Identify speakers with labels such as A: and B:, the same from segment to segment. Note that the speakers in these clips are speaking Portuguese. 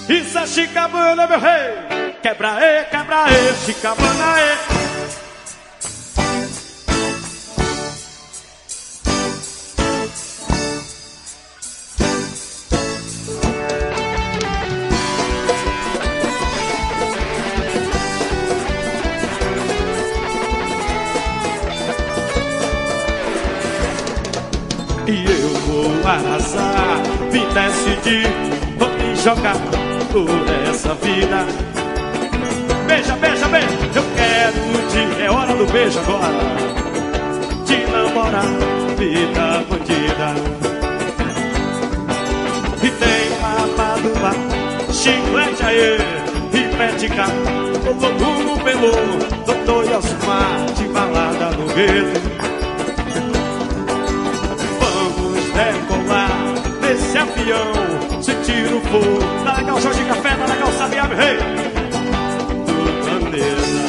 A: Isso é Chicabana, meu rei. Quebra aí, Chicabana aí. E eu vou arrasar, me decidir, vou me jogar por essa vida. Beija, beija, beija, eu quero te... É hora do beijo agora. Te namorar, vida bandida. E tem papaduma, chiclete aí, e pética, o volume pelo doutor Yosmar, de balada no gueto. Decolar nesse avião, sentir o fogo. Tá legal, Jorge Café, tá legal, Sabiá, meu rei do planeta.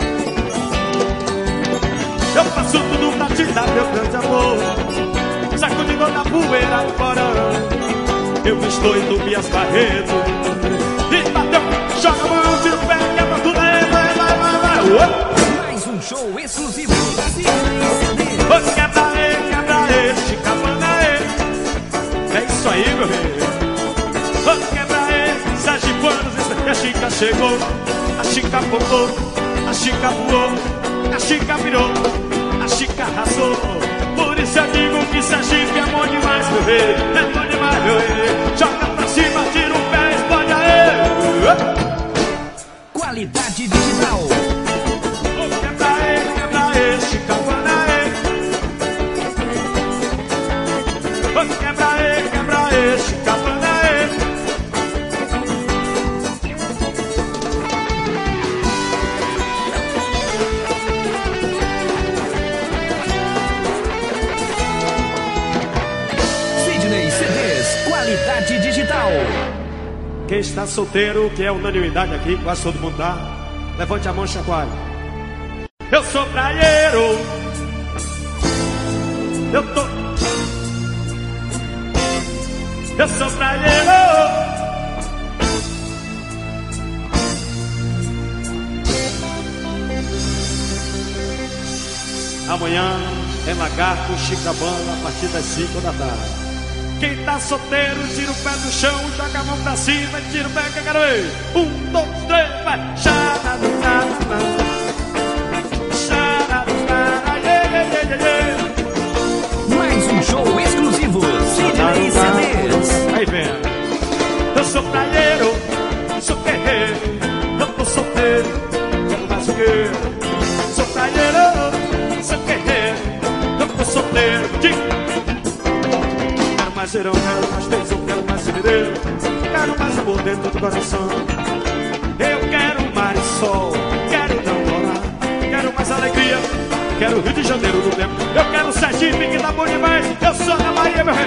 A: Eu faço tudo pra te dar meu grande amor, sacudindo na poeira do porão. Eu estou em Tobias Barreto e bateu, joga a mão, tira o pé, quebra tudo aí, vai.
B: Mais um show exclusivo.
A: Quebra aí, Chicabana. É isso aí, meu rei. Vamos quebrar ele, Sergipanos. A Chica chegou, a Chica botou, a Chica voou, a Chica virou, a Chica arrasou. Por isso eu digo que Sergipe é bom demais, meu rei. É bom demais, meu rei. Joga pra cima, tira o pé, explode aí.
B: Qualidade digital.
A: Vamos quebrar ele, Chicabana. Vamos quebrar ele, Chicabana.
B: Sidney CDs, qualidade digital.
A: Quem está solteiro, que é unanimidade aqui, quase todo mundo tá, levante a mão e chacoalhe. Eu sou praieiro. Eu sou praieiro. Amanhã é Lagarto, Chicabana, a partir das 5 da tarde. Quem tá solteiro, tira o pé do chão, joga a mão pra cima e tira o pé que eu quero ver. 1, 2, 3, vai.
B: Mais um show exclusivo. Sidney CDs.
A: Aí vem. Eu sou praieiro, sou guerreiro, eu tô solteiro, quero mais o quê? Sou praieiro, sou guerreiro, eu tô solteiro. Quero mais verão, quero mais tesão, quero mais fevereiro, quero mais amor dentro do coração. Eu quero mais sol, quero namorar, quero mais alegria, quero Rio de Janeiro do tempo. Eu quero Sergipe, que tá bom demais. Eu sou da Bahia, meu rei.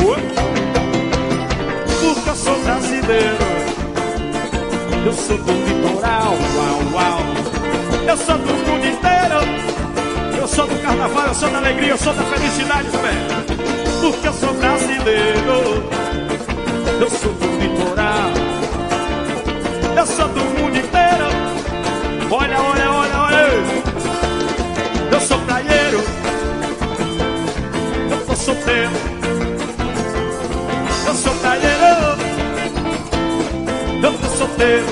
A: Porque eu sou brasileiro, eu sou do litoral, uau, uau. Eu sou do mundo inteiro, eu sou do carnaval, eu sou da alegria, eu sou da felicidade também. Porque eu sou brasileiro, eu sou do litoral, eu sou do mundo inteiro. Olha, olha, olha, olha. Eu sou praieiro, eu tô solteiro. Eu sou praieiro, eu tô solteiro.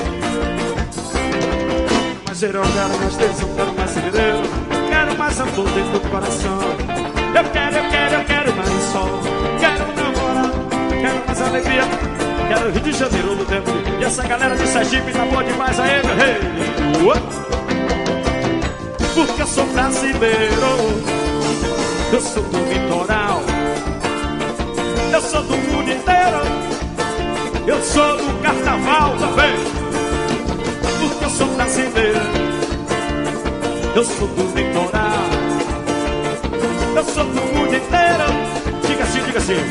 A: Mais verão, quero mais tesão, quero mais fevereiro, quero mais amor dentro do coração. Eu quero mais sol, quero namorar, quero mais alegria, quero Rio de Janeiro no tempo. E essa galera de Sergipe tá boa demais aí, meu rei. Porque eu sou brasileiro, eu sou do litoral, eu sou do mundo inteiro, eu sou do carnaval também. Porque eu sou brasileiro, eu sou do litoral, eu sou do mundo inteiro. Diga assim, diga assim.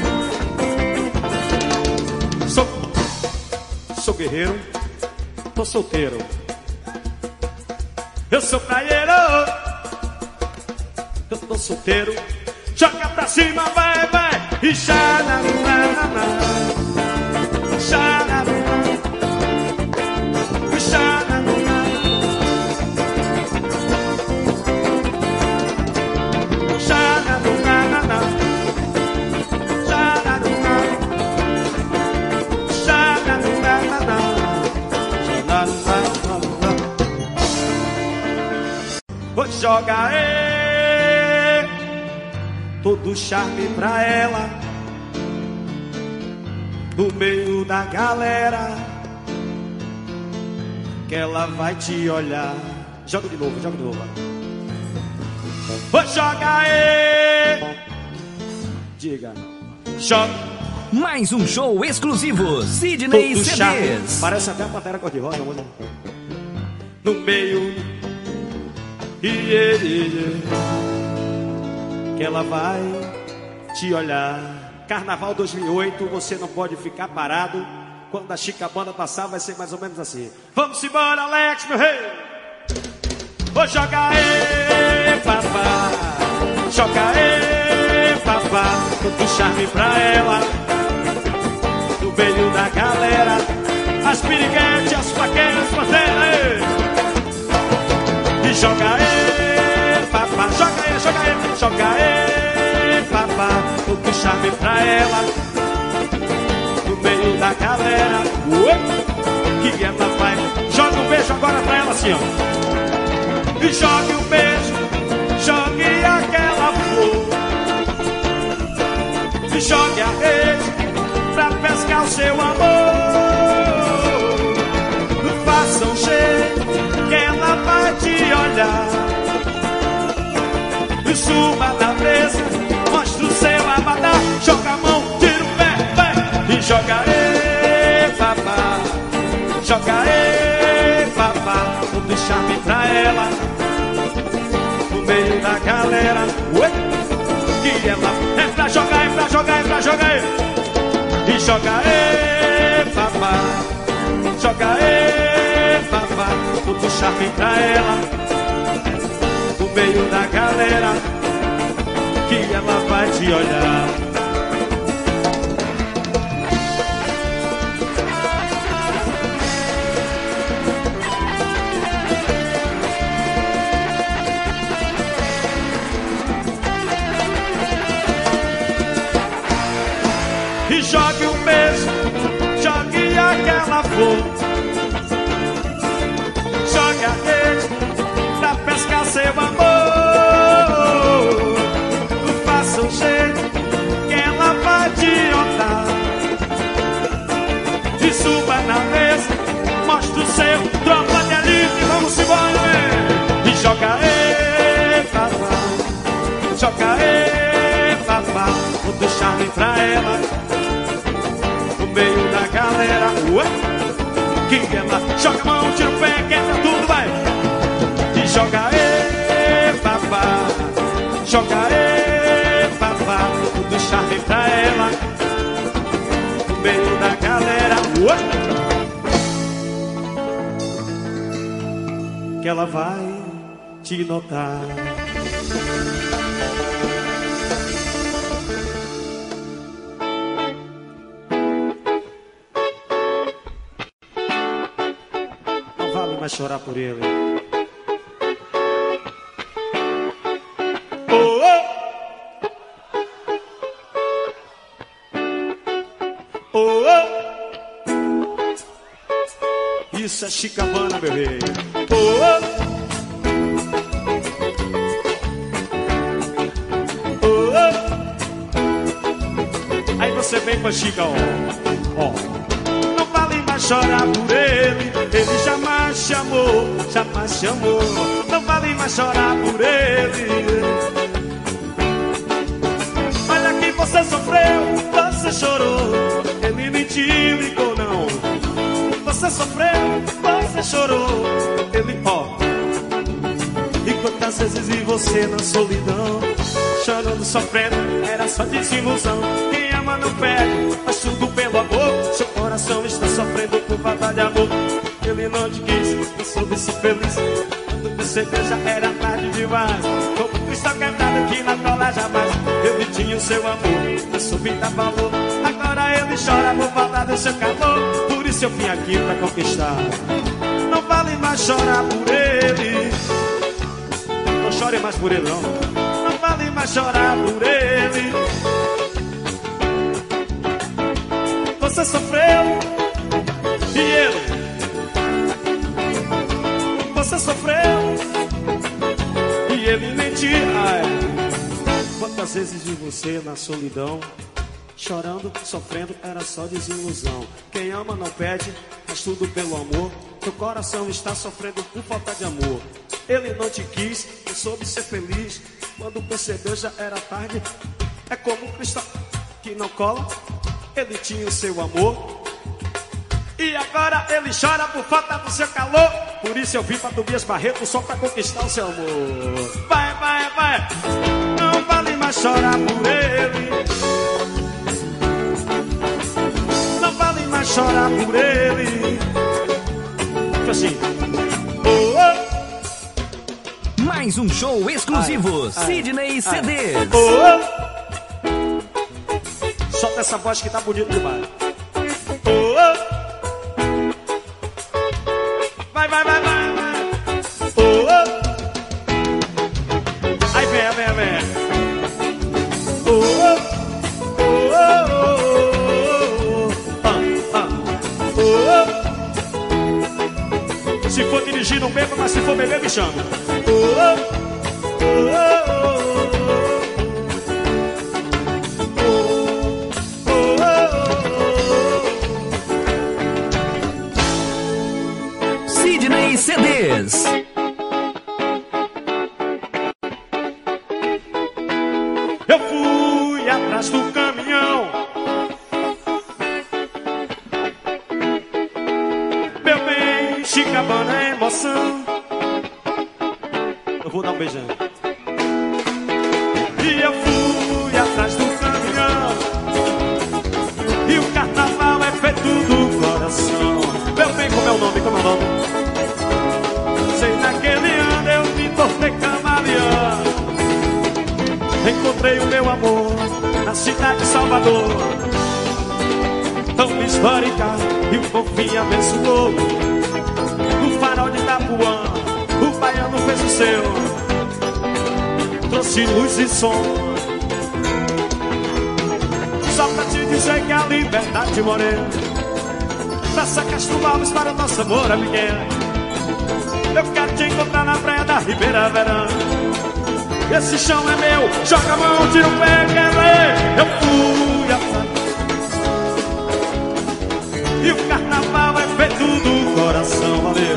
A: Sou guerreiro, tô solteiro. Eu sou praieiro, eu tô solteiro. Joga pra cima, vai, vai. E xarararara, xarararara. jogar todo charme pra ela no meio da galera, que ela vai te olhar. Joga de novo, joga de novo. Vou jogar diga, joga.
B: Mais um show exclusivo, Sidney
A: Todo
B: CDs.
A: charme, parece até a Pantera Cor-de-Rosa, moça. No meio que ela vai te olhar. Carnaval 2008, você não pode ficar parado. Quando a Chica Banda passar, vai ser mais ou menos assim. Vamos embora, Alex, meu rei. Vou jogar papá, joga papá, todo charme pra ela no meio da galera, as piriguetes, as faqueiras, panteras. E joga papá, joga papá, todo charme pra ela no meio da galera. Que ela vai, joga um beijo agora pra ela assim, ó. E jogue um beijo, jogue aquela flor, e jogue a rede pra pescar o seu amor. Faça um jeito que ela vai te olhar, e suba na mesa, mostra o seu abadá. Joga a mão, tira o pé, vai, e joga papá, joga papá, todo charme pra ela no meio da galera. Que ela é pra jogar, é pra jogar, é pra jogar. E joga papá, joga papá, todo charme pra ela no meio da galera, que ela vai te olhar. E jogue um beijo, jogue aquela flor, jogue a rede pra pescar seu amor. Faça um jeito que ela vai te olhar, e suba na mesa, mostra o seu tropa de elite. Vamos embora, e joga papá, joga papá, todo charme pra ela no meio da galera. Que ela joga a mão, tira o pé, quebra tudo, vai. E joga papá, joga papá, todo charme pra ela no meio da galera. Que ela vai te notar. Vai chorar por ele. Oh, oh. Oh, oh. Isso é Chica Banda, meu rei. Oh, oh. Oh, oh. Aí você vem com a Chica, ó. Ó. Não vale mais chorar por ele. Ele jamais chamou, jamais chamou. Não vale mais chorar por ele. Olha que você sofreu, você chorou. Ele mentiu, ligou não. Você sofreu, você chorou. Ele, ó. E quantas vezes vi você na solidão, chorando, sofrendo, era só desilusão. Quem ama não perde, faz tudo pelo amor. Seu coração está sofrendo por falta de amor. Ele não te quis, não soube ser feliz. Quando você viu já era tarde demais. Como cristal quebrado que na cola jamais. Ele tinha o seu amor, não soube dar valor. Agora ele chora por falta do seu calor. Por isso eu vim aqui pra conquistar. Não vale mais chorar por ele. Não chore mais por ele não. Não vale mais chorar por ele. Você sofreu e ele. Você sofreu e Muitas vezes vi você na solidão, chorando, sofrendo, era só desilusão. Quem ama não pede, faz tudo pelo amor. Teu coração está sofrendo por falta de amor. Ele não te quis, não soube ser feliz. Quando percebeu já era tarde. É como um cristal que não cola. Ele tinha o seu amor e agora ele chora por falta do seu calor. Por isso eu vim pra Tobias Barreto só pra conquistar o seu amor. Vai, vai, vai. Não vale mais chorar por ele. Não vale mais chorar por ele. Tipo assim. Oh, oh.
B: Mais um show exclusivo, Sidney CDs.
A: Oh, oh. Solta essa voz que tá bonito demais. Oh, oh. Vai, vai, vai, vai, vai. Oh, oh. Aí vem, vem, vem. Oh, oh. Oh, oh, oh, oh. Se for dirigir, não beba, mas se for beber, me chama. Oh, oh. Oh, oh,
B: Sidney CDs.
A: eu fui atrás do caminhão, meu bem, Chicabana é emoção. Eu vou dar um beijão. E eu fui atrás do caminhão, e o carnaval é feito do coração. Meu bem, como é o nome, como é o nome? Sei naquele ano eu me tornei camaleão. Encontrei o meu amor na cidade de Salvador, tão histórica, e o fofinho abençoou. No farol de Itapuã, o baiano fez o seu, trouxe luz e som. Só pra te dizer que a liberdade morena, Praça Castro Alves para o nosso amor, amiguinha. Eu quero te encontrar na praia da Ribeira Verão. Esse chão é meu, joga a mão, tira o pé, quebra. Eu fui atrás, e o carnaval é feito do coração, valeu.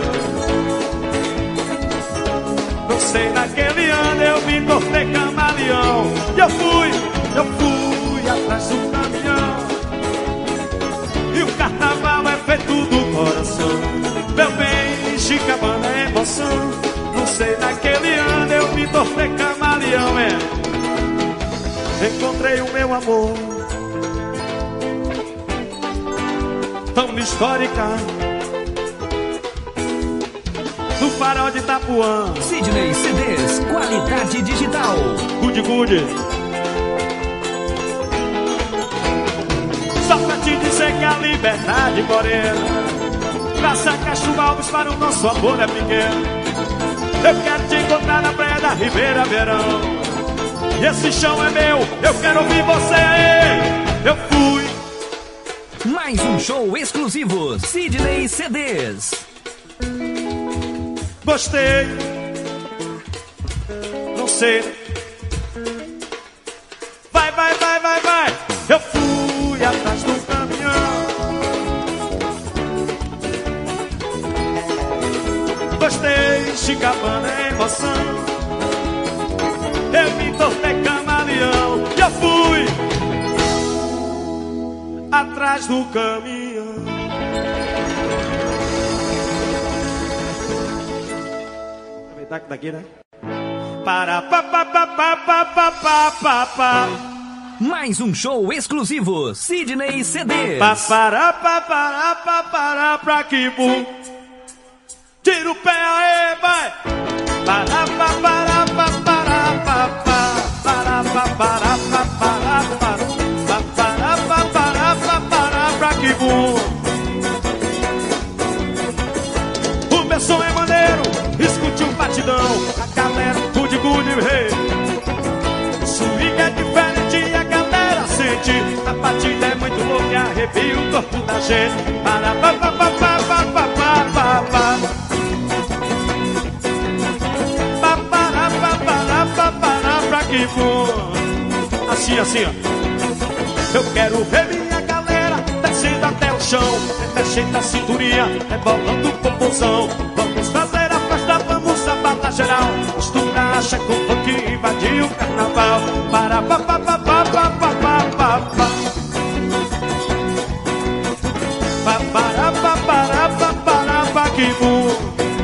A: Não sei, naquele ano eu me tornei camaleão. E eu fui atrás do caminhão, e o carnaval é feito do coração. Meu bem, Chicabana é emoção. Não sei, naquele ano eu me tornei camaleão, é. Encontrei o meu amor, tão histórica, no farol de Itapuã.
B: Sidney CDs, qualidade digital.
A: Good, good. Só pra te dizer que a liberdade morena, Praça Castro Alves para o nosso amor é pequeno. Eu quero te encontrar na praia da Ribeira Verão. E esse chão é meu, eu quero ouvir você aí. Eu fui.
B: Mais um show exclusivo, Sidney CDs.
A: Gostei, não sei. Vai, vai, vai, vai, vai. Eu fui atrás do caminhão. Gostei, Chicabana é emoção. Eu me tornei camaleão. E eu fui atrás do caminhão. Aproveitar que daqui, né? Para pa pa pa pa pa pa pa pa pa.
B: Mais um show exclusivo, Sidney CDs.
A: Pa para pa para pa para pra que bum. Tira o pé aí, vai. Para pa para pa para pa pa. Para pa para pa para pa. Pa para pa para pa para pra que bum. O meu som é maneiro, escute um batidão. A galera good good rei. O swing é diferente e a galera sente. A batida é muito louca e arrepia o corpo da gente. Para pa pa pa pa pa pa pa pa pa. Pa para pa para pa para pra que bom. assim, ó. Eu quero ver minha galera descendo até o chão, mexendo a cinturinha, rebolando o popozão. Vamos fazer a festa, vamos abalar geral, misturar acha com funk e invadir o carnaval. Para pa pa pa pa pa pa pa pa pa. Pa para pa para pa para pa que bom.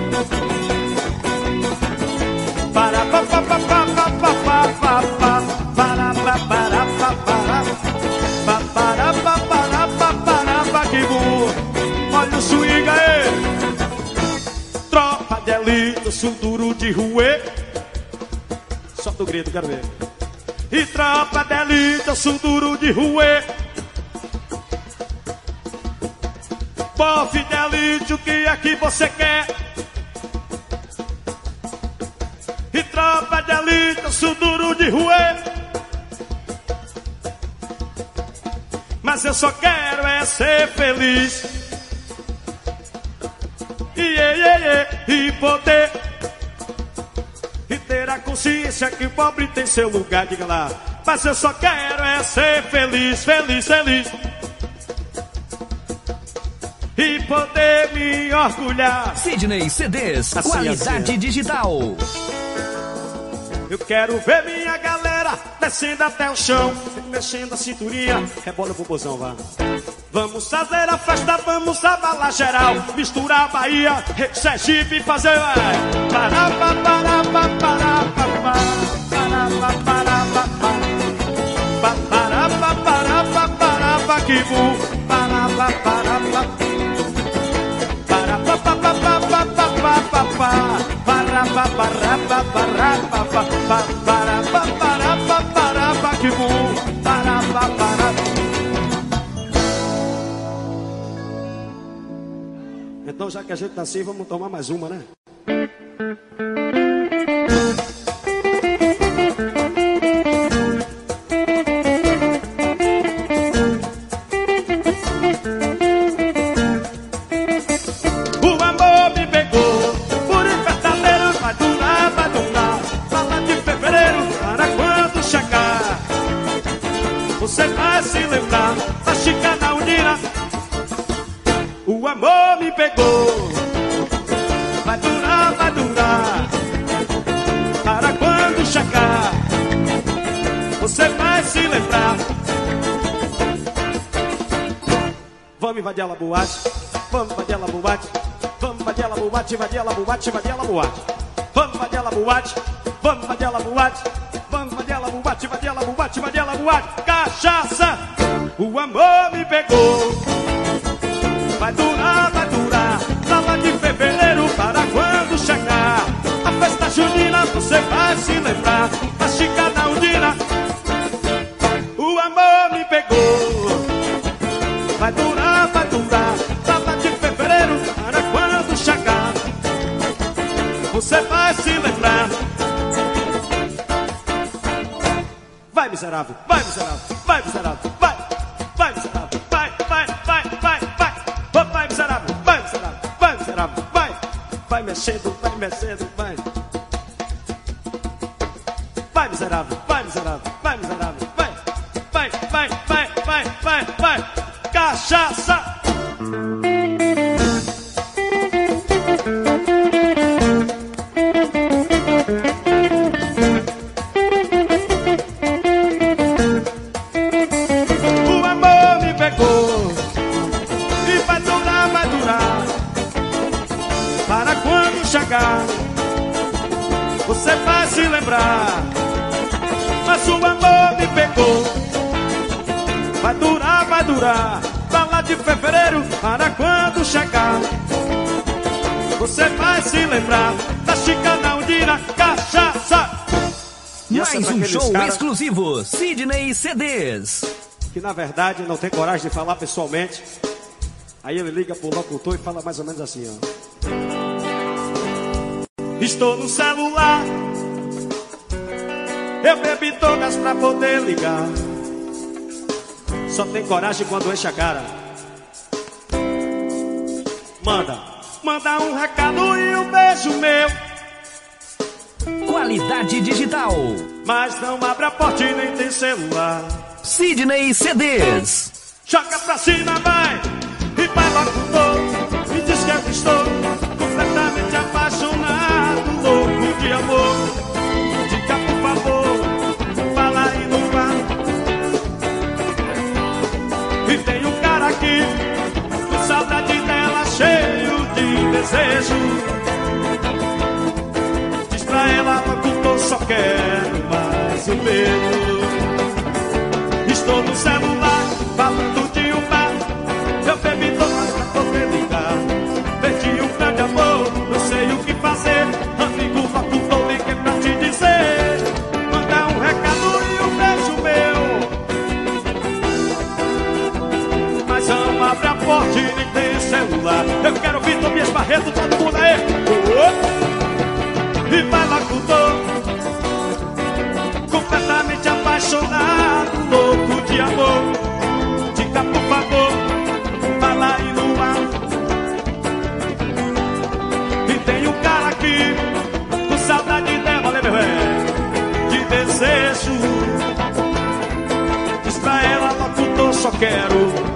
A: Para pa pa pa pa pa pa pa pa pa. Para pa para pa para pa para pa para pa para pa que bom. Olha o swing aí. Tropa de elite, sou duro de ruê. Solta o grito, quero ver. E tropa de elite, sou duro de ruê. Bofe de elite, o que é que você quer? E tropa de elite, eu sou duro de ruê. Mas eu só quero é ser feliz. E poder. E ter a consciência que o pobre tem seu lugar, diga lá. Mas eu só quero é ser feliz, feliz, feliz. E poder me orgulhar.
B: Sidney CDs,
A: assim,
B: qualidade
A: assim.
B: digital.
A: Eu quero ver minha galera descendo até o chão, mexendo a cinturinha, rebola o popozão, vá. Vamos fazer a festa, vamos abalar geral, misturar Bahia, Sergipe e fazer para pa para pa para pa pa para pa para pa pa para pa para pa para pa que bom para pa para pa para pa pa pa pa pa pa pa pa para pa para pa para pa pa para pa para pa para pa que bom para pa para. Então, já que a gente tá assim, vamos tomar mais uma, né? O amor me pegou, por verdadeiro, vai durar, fala de fevereiro, para quando chegar. Você vai se lembrar da Chicana Unina. O amor me pegou, vai durar, para quando chegar. Você vai se lembrar. Vamos invadir a boate, vamos invadir a boate, vamos invadir a boate, invadir a boate, invadir a boate. Vamos invadir a boate, vamos invadir a boate, vamos invadir a boate, invadir a boate, invadir a boate. Cachaça, o amor me pegou. Vai durar, fala de fevereiro, para quando chegar. A festa junina, você vai se lembrar da Chicana Undina. O amor me pegou. Vai durar, fala de fevereiro, para quando chegar. Você vai se lembrar. Vai miserável, vai miserável, vai miserável, vai, vai miserável, vai, vai, vai, vai, vai. Vai miserável, vai miserável, vai miserável, vai. Vai mexendo, vai mexendo, vai. Vai miserável, vai miserável, vai miserável, vai. Vai, vai, vai, vai, vai, vai. Cachaça. O amor me pegou. E vai durar, para quando chegar. Você vai se lembrar. Mas o amor me pegou. Vai durar, fala de fevereiro, para quando chegar. Você vai se lembrar da Chicana Undina, cachaça.
B: Mais um show exclusivo, Sidney CDs.
A: Que na verdade não tem coragem de falar pessoalmente. Aí ele liga pro locutor e fala mais ou menos assim, ó. Estou no celular, eu bebi todas pra poder ligar. Só tem coragem quando enche a cara. Manda um recado e um beijo meu.
B: Qualidade digital.
A: Mas não abre a porta e nem tem celular.
B: Sidney CDs.
A: Joga pra cima, vai, e vai logo todo. Me diz que eu estou completamente apaixonado, louco de amor. Diga por favor, fala aí no ar. E tem um cara aqui, com saudade dela, cheio de desejo. Diz pra ela logo, só quero mais um beijo. Estou no celular, falando de um bar. Eu bebi todas pra poder ligar. Perdi um grande amor, não sei o que fazer. Amigo, locutor, liguei pra te dizer. Manda um recado e um beijo meu. Mas não abre a porta e nem tem celular. Eu quero ouvir Tobias Barreto, todo mundo aí. E vai locutor, completamente apaixonado, louco de amor. Diga por favor, fala aí no ar. E tem um cara aqui, com saudade dela, meu de desejo. Diz pra ela, locutor, só quero.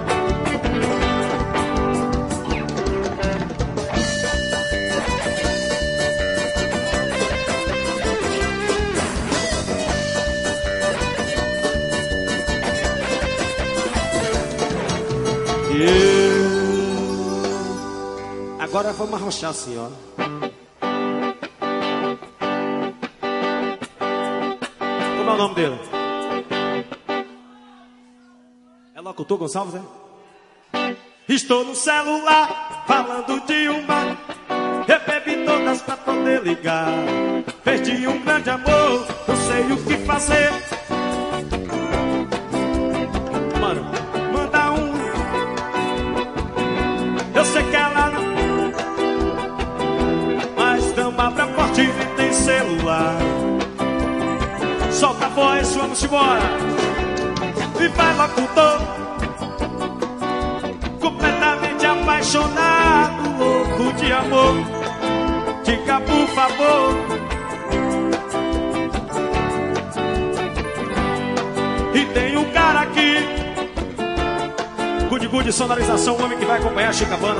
A: Agora vamos arrochar assim, ó. Como é o nome dele? É locutor Gonçalves, é? Estou no celular, falando de uma. Eu bebi todas pra poder ligar. Perdi um grande amor, não sei o que fazer. Mano, manda um. Eu sei que ela não. Abre a porta e nem tem celular. Solta a voz, vamos embora. E vai locutor, completamente apaixonado, louco de amor. Diga por favor. E tem um cara aqui, Good sonorização, o homem que vai acompanhar a Chicabana.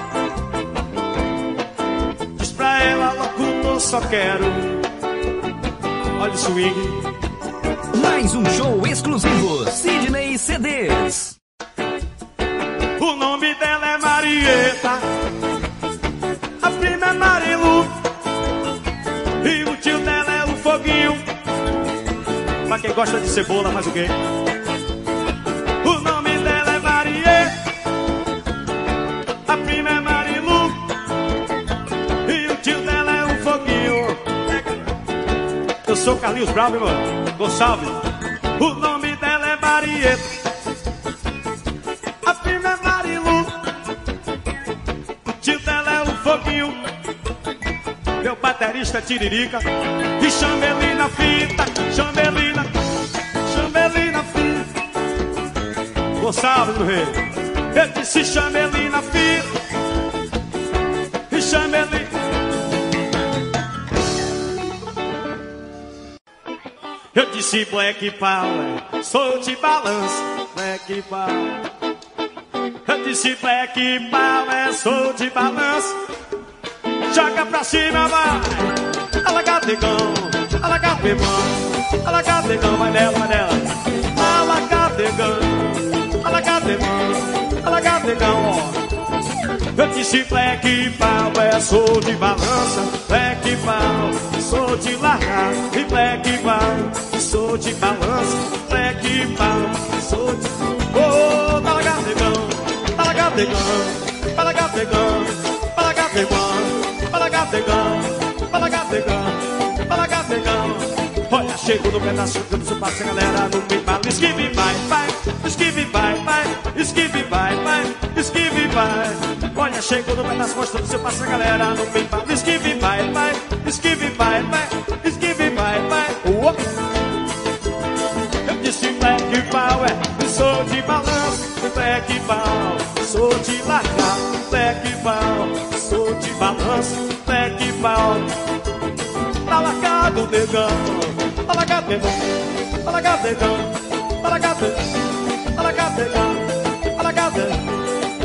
A: Pra ela, locutor, só quero. Olha o swing.
B: Mais um show exclusivo, Sidney CDs.
A: O nome dela é Marieta, a prima é Marilu, e o tio dela é o Foguinho. Pra quem gosta de cebola, faz o quê? O nome dela é Marieta, a prima é Marilu. Eu sou Carlinhos Bravo, irmão. Gonçalves. O nome dela é Marieta, a prima é Marilu, o tio dela é o Foguinho, meu baterista é Tiririca. E chama ele na fita, chama ele na fita. Gonçalves, meu rei. Eu disse chama ele na fita. E chama ele. Eu disse Black Power, sou de balanço, Black Power. Eu disse Black Power, sou de balanço. Joga pra cima, vai. Alagadegão, alagadegão, alagadegão, vai nela, vai nela. Alagadegão, alagadegão, alagadegão, ó. Eu disse Black Power, sou de balança, Black Power, sou de largar. E Black Power, sou de balança, Black Power, sou de... Oh, talagadegão, talagadegão, talagadegão, talagadegão, talagadegão, talagadegão, talagadegão. Olha, chego no pedaço que eu passo a galera no embalo. Esquive, vai, vai, esquive, vai, vai, esquive, vai, vai, esquive, vai. Olha, chego no pedaço mostrando se eu passo a galera no embalo. Esquive, vai, vai, esquive, vai, vai, esquive, vai, vai. Eu disse Black Power, sou de balanço, Black Power, sou de largar, Black Power, sou de balanço, Black Power. Tá largado do negão. Alagadegão, alagadegão, alagadegão, alagadegão, alagadegão.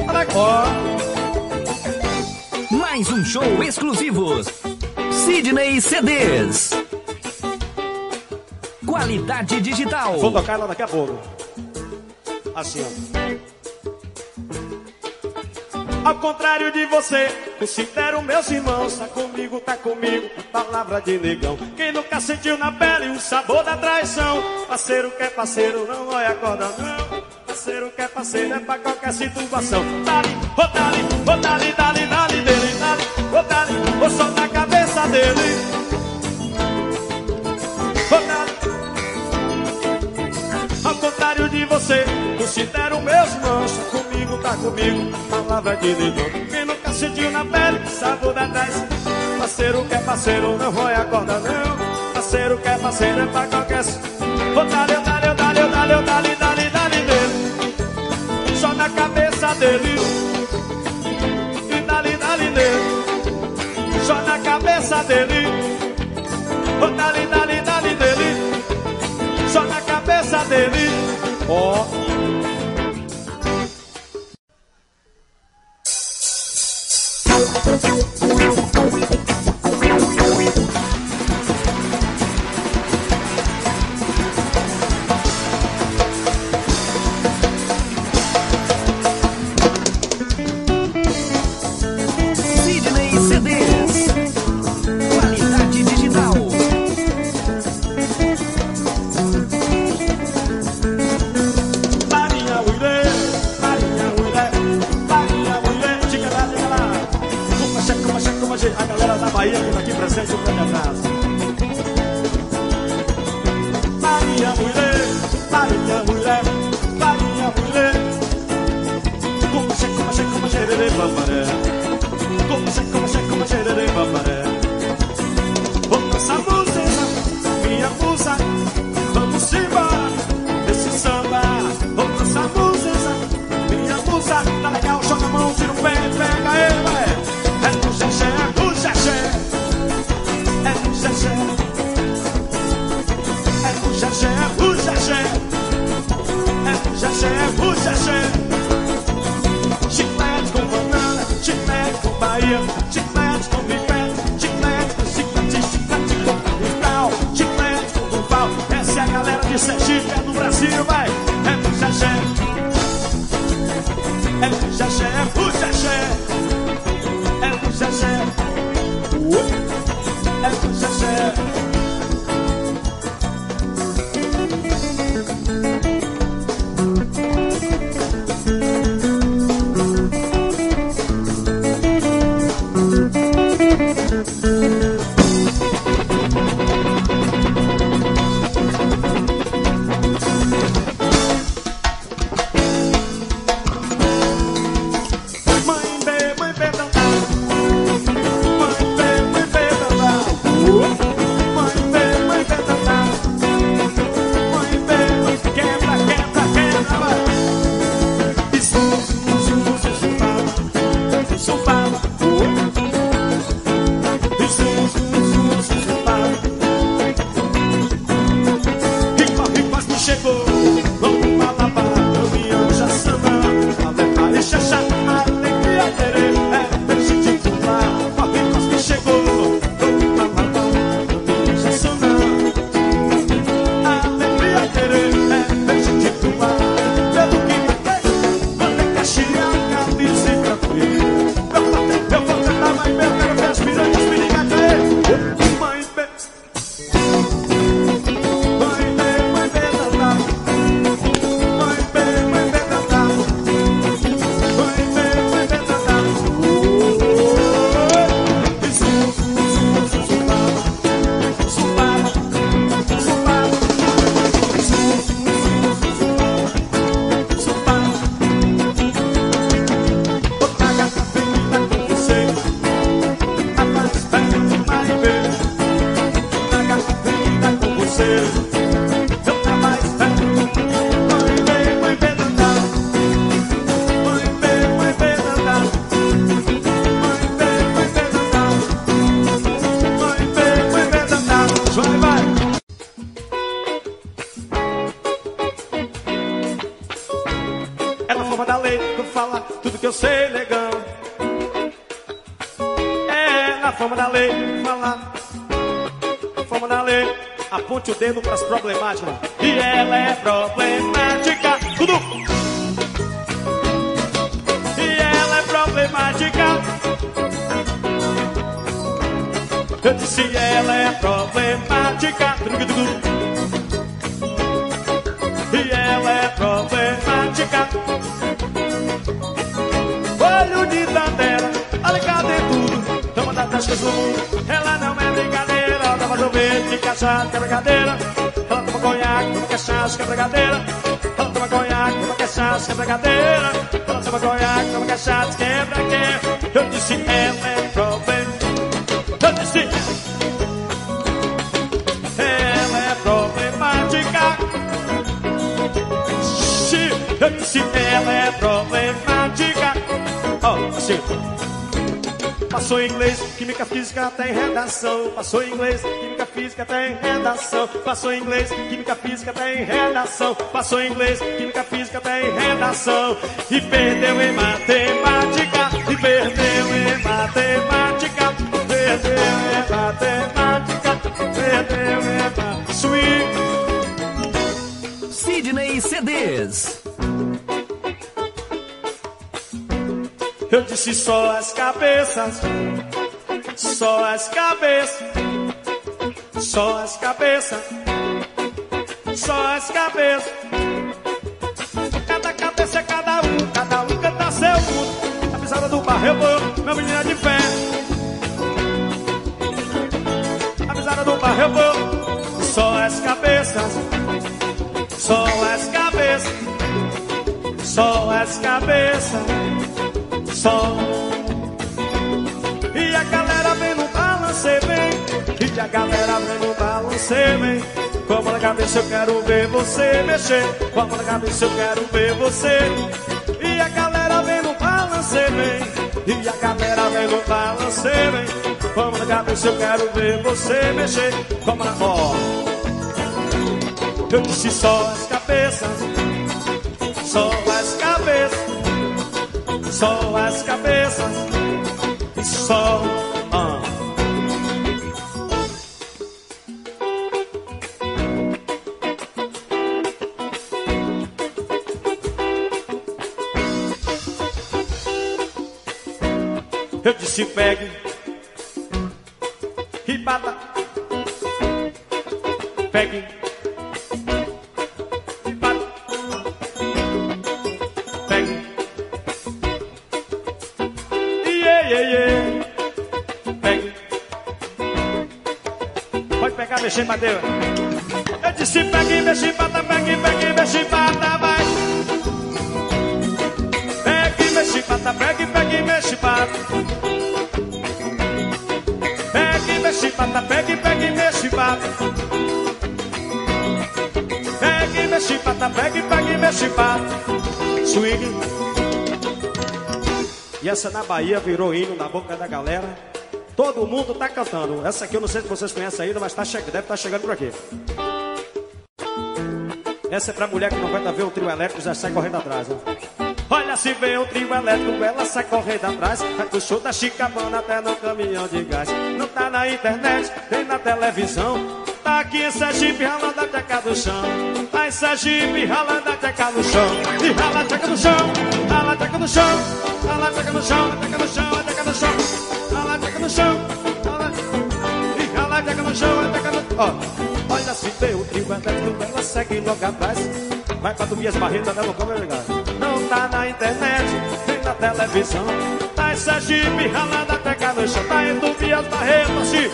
B: Mais um show exclusivo. Sidney CDs. Qualidade digital.
A: Vou tocar ela daqui a pouco. Assim, ó. Ao contrário de você, considero meus irmãos. Tá comigo, palavra de negão. Quem nunca sentiu na pele o sabor da traição? Parceiro que é parceiro, não olha a corda não. Parceiro que é parceiro, é pra qualquer situação. Dali, oh dali, oh dali, dali, dali dele, dali, oh dali, oh só na cabeça dele. Oh dali. Ao contrário de você, considero meus irmãos. Tá comigo, palavra de negão. Quem nunca sentiu na pele o sabor da traição? Parceiro que é parceiro, não rói a corda não. Parceiro que é parceiro, é pra qualquer... Oh dali, oh dali, oh dali, oh dali, oh dali, dali, dali dele. Só na cabeça dele. E dali, dali dele. Só na cabeça dele. Oh dali, dali, dali dele. Só na cabeça dele. Ó.
B: Sidney CDs. Qualidade digital.
A: Marinha mulher, diga lá. Como a galera da Bahia que tá aqui presente, um grande abraço. Marinha mulher, como a xerere bambaré. Como a xerere bambaré. Vamos dançar música, minha musa. Vamos embora desse samba. Vamos dançar música, minha musa. Tá legal, joga a mão, tira o pé, pega ele, vai. É no xexé, é no xexé. É no xexé. É no xexé, é no xexé. É no xexé, é no xexé. Chiclete com banana, chiclete com Bahia, chiclete com pipete, chiclete com carnaval, chiclete com pau. Essa é a galera de Sergipe, é do Brasil, vai. É no xexé. É no xexé, é no xexé. É no xexé. É no xexé. Isso eu sei, negão. É na forma da lei, falar. Forma da lei. Aponte o dedo pras problemáticas. E ela é problemática. Tudo. E ela é problemática. Eu disse ela é problemática. E ela é problemática. Olho de Tandera, alicada em tudo. Toma das tascas do mundo. Ela não é brincadeira. Ela toma sorvete, de cachaça, que é brincadeira. Ela toma conhaque, toma cachaça, que é brincadeira. Ela toma conhaque, toma cachaça, que é brincadeira. Ela toma conhaque, toma cachaça, que é brincadeira. Eu disse ela é problemática. Eu disse ela é problemática. Eu disse ela é problemática. Oh, assim. Passou em inglês, química, física, tem redação. Passou em inglês, química, física, tem redação. Passou em inglês, química, física, tem redação. Passou em inglês, química, física, tem redação. E perdeu em matemática. E perdeu em matemática. Perdeu em matemática. Perdeu em matemática. Swing.
B: Sidney CDs.
A: Eu disse só as cabeças, só as cabeças, só as cabeças, só as cabeças. Cada cabeça é cada um canta seu mundo. A pisada do barro eu vou, meu menino é de fé. A pisada do barro eu vou, só as cabeças, só as cabeças, só as cabeças. Som. E a galera vem no balance bem. E a galera vem no balance bem. Com a mão na cabeça eu quero ver você mexer. Com a mão na cabeça eu quero ver você. E a galera vem no balance bem. E a galera vem no balance bem. Com a mão na cabeça eu quero ver você mexer. Com a mão na ó. Eu disse só as cabeças, só as cabeças. Só as cabeças, só Eu disse pegue e bata. Pegue e bata. Pegue. Pegue. Pode pegar, mexer, bateu. Eu disse pegue, mexe, bata, pegue, pegue, mexe, bata, vai. Pegue, mexe, bata, pegue, pegue, mexe, bata. Pegue, mexe, bata, pegue, pegue, mexe, bata. Pegue, mexe, bata, pegue, pegue, mexe, bata. Swing. E essa na Bahia virou hino na boca da galera. Todo mundo tá cantando. Essa aqui eu não sei se vocês conhecem ainda, mas deve estar chegando por aqui. Essa é pra mulher que não aguenta ver o trio elétrico, já sai correndo atrás, né? Olha, se vem o trio elétrico, ela sai correndo atrás. Vai pro show da Chicabana até no caminhão de gás. Não tá na internet, nem na televisão. Tá aqui em Sergipe, ralando a teca do chão. Tá em Sergipe, ralando a teca no chão. E rala a teca no chão, rala a teca no chão. Rala a teca no chão, a teca no chão, a teca no chão. Rala a teca no chão, rala. E rala a teca no chão, a teca no... Ó, olha, se vê o trio elétrico, ela segue logo atrás. Vai pra Tobias Barreto, dela como é legal. Não tá na internet, nem na televisão. Tá em Sergipe, ralando a teca no chão. Tá em Tobias Barreto, assim.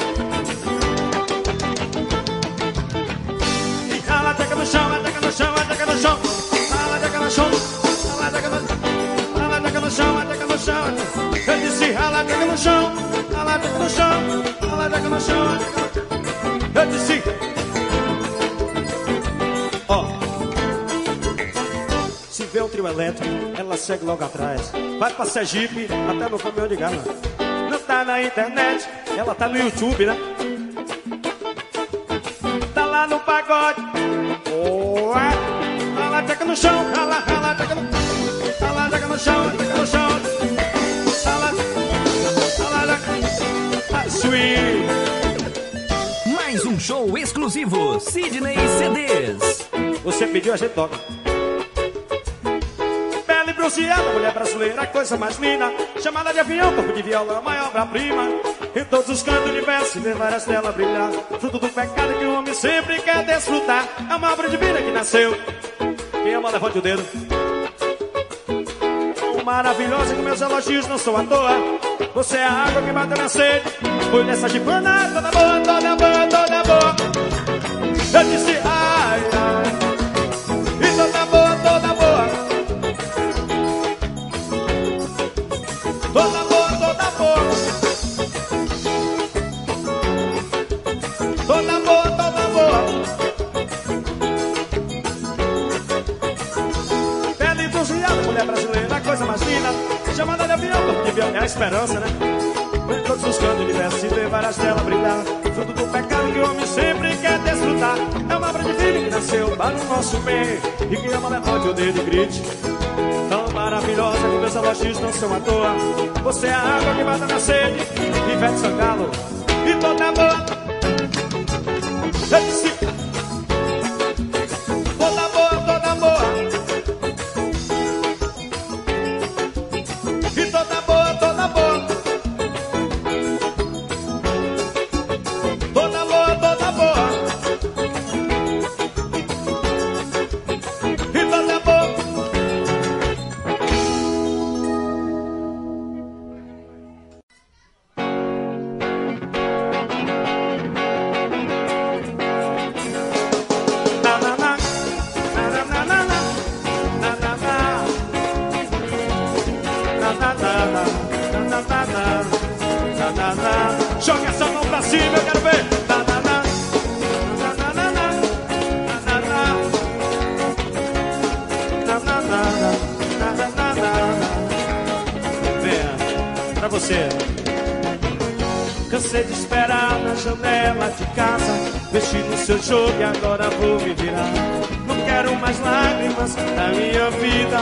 A: Rala a teca no chão, a teca no chão, a teca no chão. Rala a teca no chão, rala a teca no chão. Rala a teca no chão, a teca no chão. Eu disse rala a teca no chão, rala a teca no chão. Rala a teca no chão, a teca no chão. Eu disse, ó, se vê um trio elétrico, ela segue logo atrás. Vai pra Sergipe, até no caminhão de gás. Não tá na internet, ela tá no YouTube, né? No pagode, rala a teca no chão, rala a teca no chão. Ela joga no chão, no chão. Sweet.
B: Mais um show exclusivo, Sidney CDs.
A: Você pediu, a gente toca. Bela e bronzeada, mulher brasileira, coisa mais linda. Chamada de avião, corpo de viola, maior obra-prima. Em todos os cantos do universo, vê várias telas brilhar. Fruto do pecado que o homem sempre quer desfrutar. É uma obra divina que nasceu. Quem ama, levante o dedo. Maravilhosa, que meus elogios não são à toa. Você é a água que mata minha sede. Foi nessa gibana, toda boa, toda boa, toda boa. Eu disse ai, ai. E toda boa, toda boa. Toda boa, toda boa. Toda boa, toda boa. Bela e bronzeada, mulher brasileira, coisa mais linda. Chamada de avião, porque avião é a esperança, né? Em todos os cantos do universo se vê várias telas brilhar. Fruto do pecado que o homem sempre quer desfrutar. É uma obra divina que nasceu para o nosso bem. E quem ama levante o dedo e grite. Tão maravilhosa que meus elogios não são à toa. Você é a água que mata minha sede. Ivete Sangalo e toda boa. Eu disse toda boa, toda boa. E toda boa, toda boa. Toda boa, toda boa. E toda boa. Na na na, na na na na, na na na, na na na, na na na, na na na. Joga essa mão pra cima, eu quero ver. Na na na, na na na, na na na, na na na, na na na. Venha, pra você. Cansei de esperar na janela de casa, mexi no seu jogo e agora vou me virar. Não quero mais lágrimas na minha vida.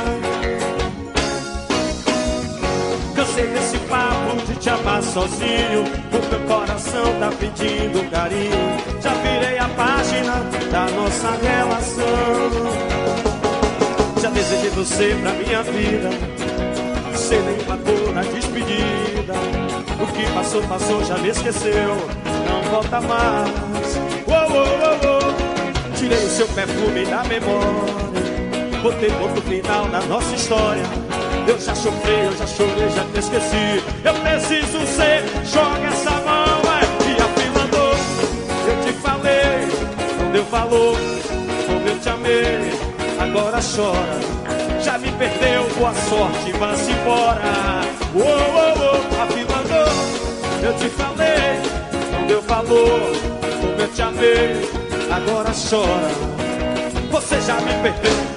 A: Cansei desse papo de te amar sozinho. O meu coração tá pedindo carinho. Já virei a página da nossa relação. Já desejei você pra minha vida, sem nenhuma dor na despedida. O que passou, passou, já me esqueceu. Não volta mais. Uou, uou, uou, uou. Tirei o seu perfume da memória. Botei ponto final na nossa história. Eu já sofri, eu já chorei, já te esqueci. Eu preciso ser. Joga essa mão, vai. E a fila andou. Eu te falei, não deu valor. Como eu te amei, agora chora. Já me perdeu, boa sorte, vá-se embora. Uou, uou, uou, a fila andou. Eu te falei, não deu valor. Como eu te amei, agora chora. Você já me perdeu.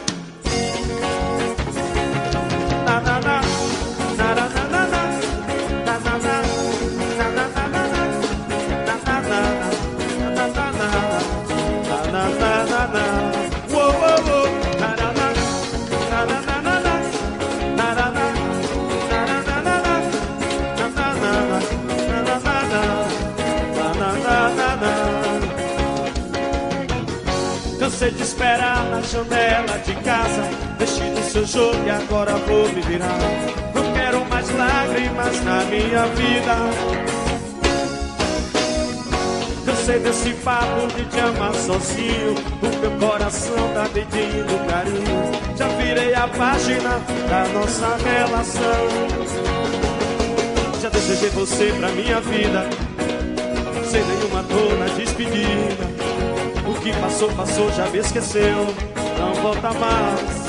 A: Na na na, na na na na, na na na, na na na na, na na na, na na na na. Uou, uou, uou, na na na, na na na na, na na na, na na na na, na na na, na na na. Cansei de esperar na janela de casa, mexi no seu jogo e agora vou me virar. Não quero mais lágrimas na minha vida. Cansei desse papo de te amar sozinho. O meu coração tá pedindo carinho. Já virei a página da nossa relação. Já desejei você pra minha vida, sem nenhuma dor na despedida. O que passou, passou, já me esqueceu. Não volta mais.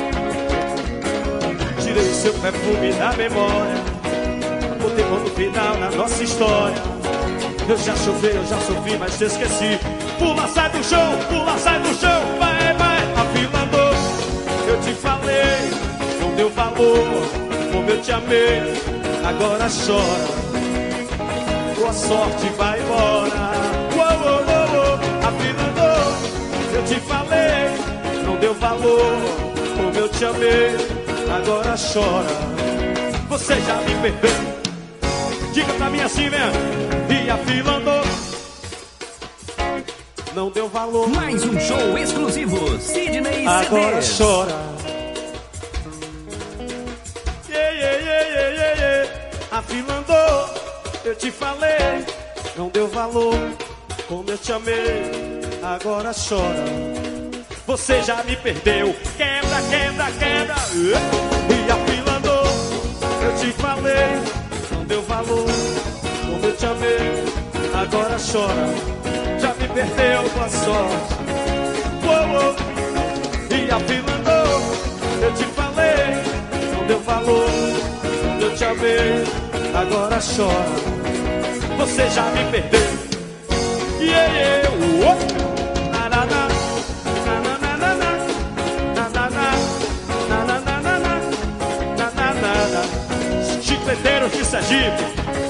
A: Tirei o seu perfume da memória. Botei ponto final na nossa história. Eu já chorei, eu já sofri, mas te esqueci. Pula, sai do chão, pula, sai do chão. Vai, vai, a fila andou. Eu te falei, não deu valor. Como eu te amei, agora chora. Boa sorte, vai embora. Uou, uou, uou, uou. A fila andou. Eu te falei, não deu valor. Como eu te amei, agora chora. Você já me perdeu. Diga pra mim assim mesmo. E a fila andou, não deu valor.
B: Mais um show exclusivo, Sidney
A: Agora
B: CDs.
A: chora. A fila andou, eu te falei, não deu valor. Como eu te amei, agora chora. Você já me perdeu. Quebra, quebra, quebra. E a fila andou, eu te falei, não deu valor. Como eu te amei, agora chora. Já me perdeu com a sorte. E a fila andou, eu te falei, não deu valor. Como eu te amei, agora chora. Você já me perdeu. Chicleteiros de Sergipe.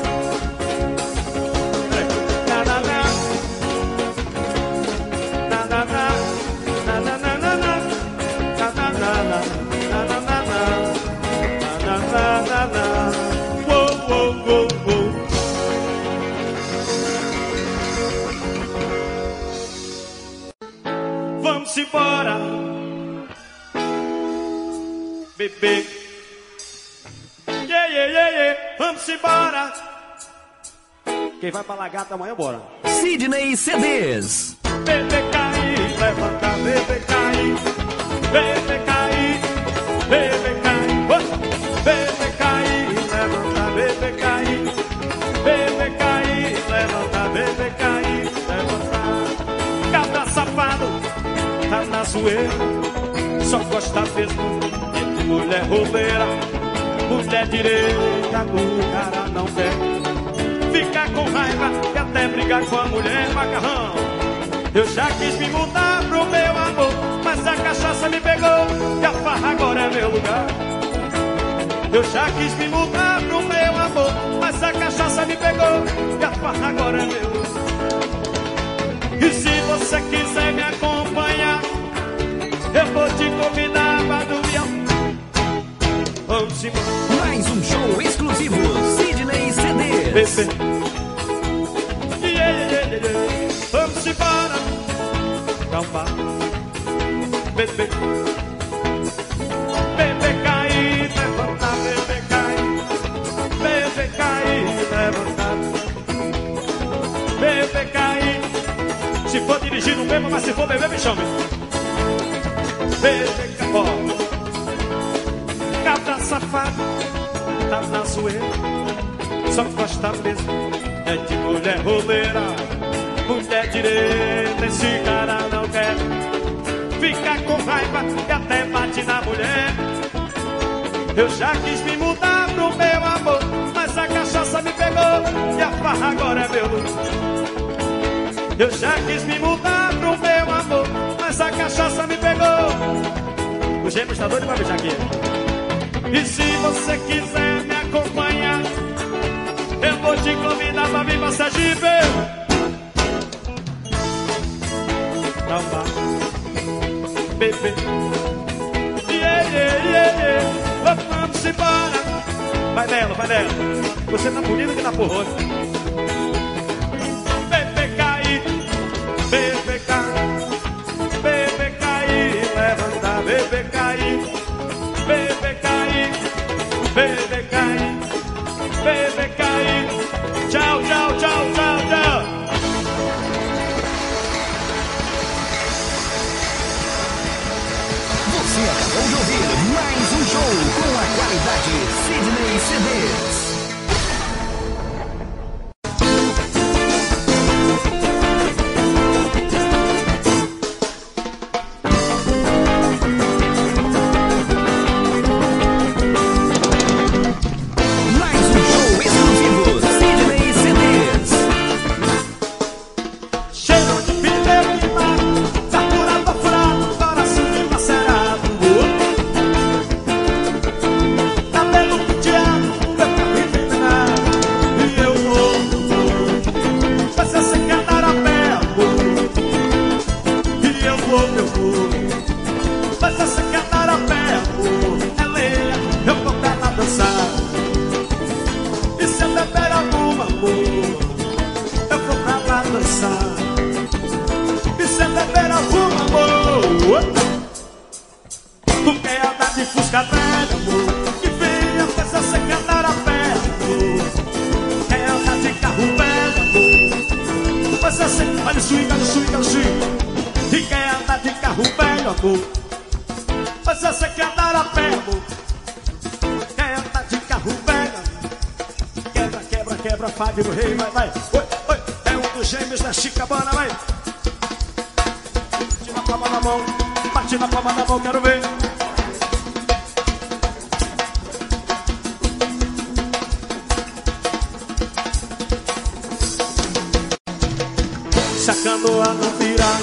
A: Vamos embora, bebê. Vamos embora. Quem vai pra Lagarta amanhã, bora.
B: Sidney CDs.
A: Bebê cair, levanta, bebê cair. Bebê cair, bebê cair. Bebê cair, levanta, bebê cair. Bebê cair, levanta, bebê cair. Levanta. Cabra safado, tá na zoeira. Só gosta mesmo de mulher roubeira. Mulher direita, o cara não quer. Ficar com raiva e até brigar com a mulher macarrão. Eu já quis me mudar pro meu amor, mas a cachaça me pegou e a farra agora é meu lugar. Eu já quis me mudar pro meu amor, mas a cachaça me pegou e a farra agora é meu lugar. E se você quiser me acompanhar, eu vou te convidar pra dormir. Vamos embora.
B: Mais um show exclusivo, Sidney CDs.
A: Vamos embora. Calma. Bebê. Bebê cair, levanta, bebê cair. Bebê cair, levanta. Bebê cair. Se for dirigir, não beba, mas se for beber, me chame. Bebê cair. Ó. Cabra safado, tá na zoeira. Só gosta mesmo é de mulher roleira. Mulher direita, esse cara não quer. Fica com raiva e até bate na mulher. Eu já quis me mudar pro meu amor, mas a cachaça me pegou e a farra agora é meu lugar. Eu já quis me mudar pro meu amor, mas a cachaça me pegou. O gêmeo está doido pra beijar aqui. E se você quiser me acompanhar, eu vou te convidar pra vir pra Sergipe. Calma, bebê. Vamos embora. Vai nela, vai nela. Você tá bonita que tá porra. Bebê cair, bebê cair. Bebê cair, levanta, bebê cair. Bebê cair, bebê cair. Bebê cair. Tchau, tchau, tchau, tchau, tchau.
B: Você acabou de ouvir mais um show com a qualidade Sidney CDs.
A: Cabelo penteado, meu carrinho de Fusca velho, amor, que venha fazer você cantar a pé, amor. Quer andar de carro velho, amor, fazer você... Olha o swing, olha o swing, olha o swing. E quer andar de carro velho, amor, fazer você cantar a pé, amor. Quer andar de carro velho, quebra, quebra, quebra, Fábio do Rei, vai, vai. Oi, oi, é um dos gêmeos da Chicabana, vai. Bate na palma da mão, bate na palma da mão, quero ver. Sacando a não virar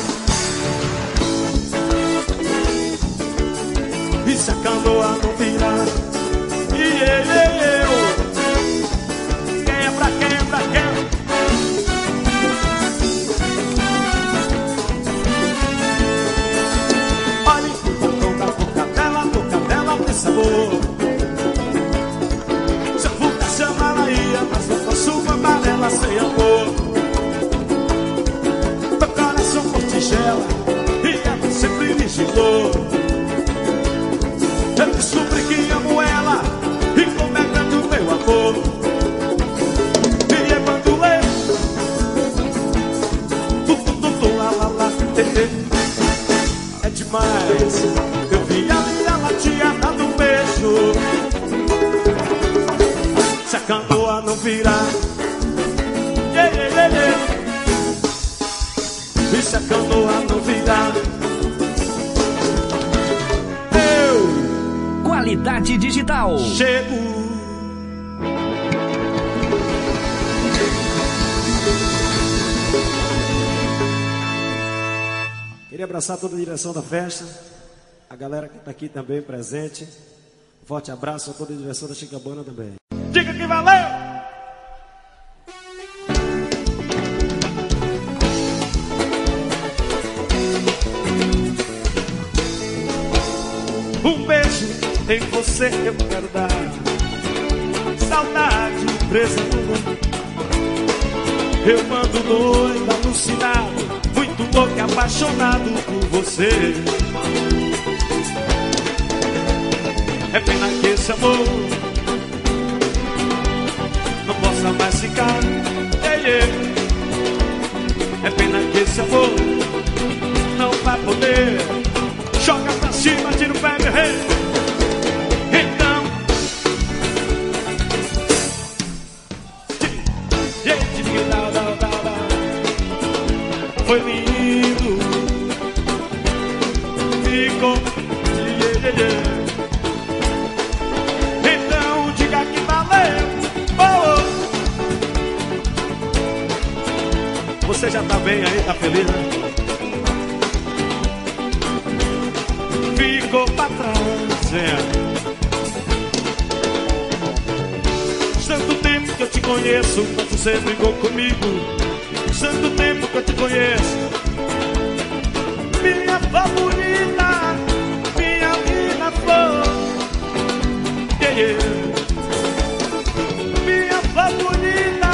A: e sacando a não virar. E eu quebra, quebra, quebra. Olha o botão da boca dela tem sabor. Se eu for chamar ela ia, mas não posso mandar ela sem amor. Meu coração por tigela e ela sempre me girou. Eu descobri que amo ela e como é grande o meu amor. E é quando é demais. Eu vi ela e ela tinha dado um beijo, sacando a não virar. E sacando a não virar.
B: Qualidade digital.
A: Chego. Queria abraçar toda a direção da festa, a galera que está aqui também presente. Forte abraço a toda a direção da Chicabana também. Diga que valeu! Um beijo em você eu quero dar. Saudade presa no mundo. Eu ando doido, alucinado, muito louco e apaixonado por você. É pena que esse amor não possa mais ficar. É pena que esse amor não vai poder. Joga pra cima, tira o pé, meu rei. Então, foi lindo. Ficou. Então, diga que valeu. Oh. Você já tá bem aí, tá feliz, né? Ficou pra trás, Tanto tempo que eu te conheço, mas você brigou comigo. Tanto tempo que eu te conheço, minha favorita, minha linda flor, minha favorita.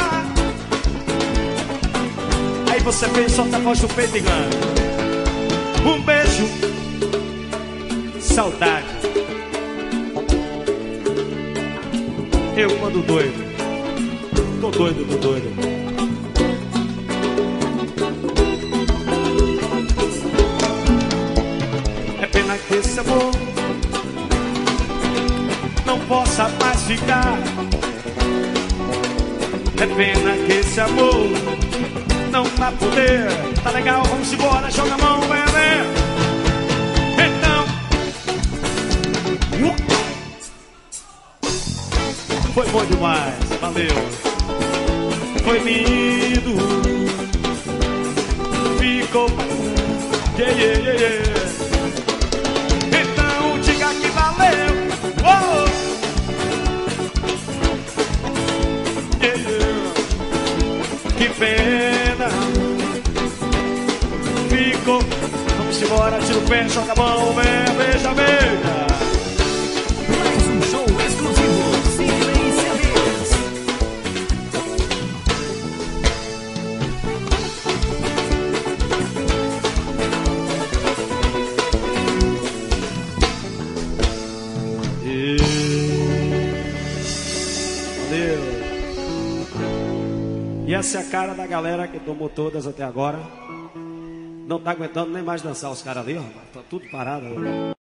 A: Aí você fez, solta a voz do peito e ganha. Um beijo. Saudade. Eu quando doido. Tô doido, tô doido. É pena que esse amor não possa mais ficar. É pena que esse amor não vai poder. Tá legal, vamos embora, joga a mão, bebê. Foi bom demais, valeu. Foi lindo. Ficou. Então diga que valeu. Oh. Que pena. Ficou. Vamos embora, tira o pé, joga a mão, beija, beija.
B: Mais um show exclusivo.
A: Deus. E essa é a cara da galera que tomou todas até agora. Não tá aguentando nem mais dançar os caras ali, ó. Tá tudo parado.